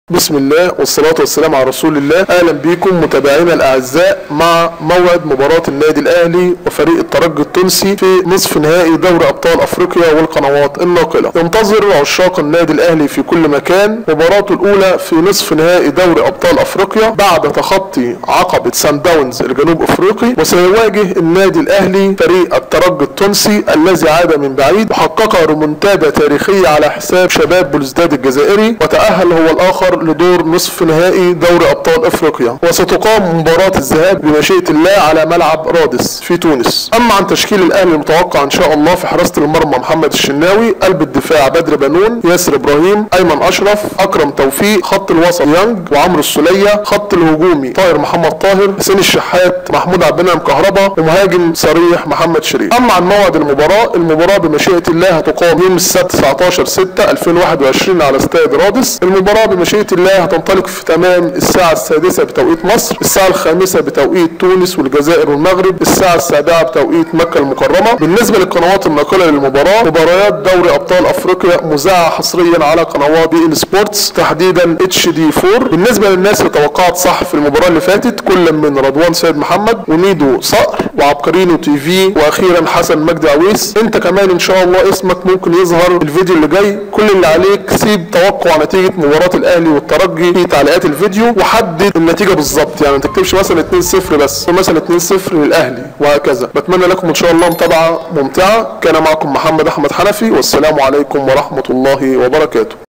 بسم الله والصلاة والسلام على رسول الله. أهلا بكم متابعينا الأعزاء مع موعد مباراة النادي الأهلي وفريق الترجي التونسي في نصف نهائي دوري أبطال أفريقيا والقنوات الناقلة. ينتظر عشاق النادي الأهلي في كل مكان مباراته الأولى في نصف نهائي دوري أبطال أفريقيا بعد تخطي عقبة سان داونز الجنوب أفريقي، وسيواجه النادي الأهلي فريق الترجي التونسي الذي عاد من بعيد وحقق ريمونتادا تاريخية على حساب شباب بلوزداد الجزائري، وتأهل هو الآخر لدور نصف نهائي دوري ابطال افريقيا. وستقام مباراة الذهاب بمشيئة الله على ملعب رادس في تونس. اما عن تشكيل الاهلي المتوقع ان شاء الله: في حراسة المرمى محمد الشناوي، قلب الدفاع بدر بنون، ياسر ابراهيم، ايمن اشرف، اكرم توفيق، خط الوسط يانج وعمرو السولية، خط الهجومي طاهر محمد طاهر، حسين الشحات، محمود عبد المنعم كهربا، ومهاجم صريح محمد شريف. اما عن موعد المباراة بمشيئة الله هتقام يوم السبت 19/6/2021 على استاد رادس. المباراة بمشيئة الله هتنطلق في تمام الساعة السادسة بتوقيت مصر، الساعة الخامسة بتوقيت تونس والجزائر والمغرب، الساعة السابعة بتوقيت مكة المكرمة. بالنسبة للقنوات الناقلة للمباراة، مباريات دوري أبطال أفريقيا مذاعة حصريا على قنوات بي إن سبورتس تحديدا HD4. بالنسبة للناس اللي توقعت صح في المباراة اللي فاتت، كل من رضوان سيد محمد وميدو صقر وعبقرينو تي في واخيرا حسن مجدي عويس، انت كمان ان شاء الله اسمك ممكن يظهر الفيديو اللي جاي. كل اللي عليك سيب توقع نتيجة مباراة الاهلي والترجي في تعليقات الفيديو وحدد النتيجة بالظبط، يعني ما تكتبش مثلا 2-0 بس، مثلا 2-0 للاهلي وهكذا. بتمنى لكم ان شاء الله متابعة ممتعة. كان معكم محمد احمد حنفي، والسلام عليكم ورحمة الله وبركاته.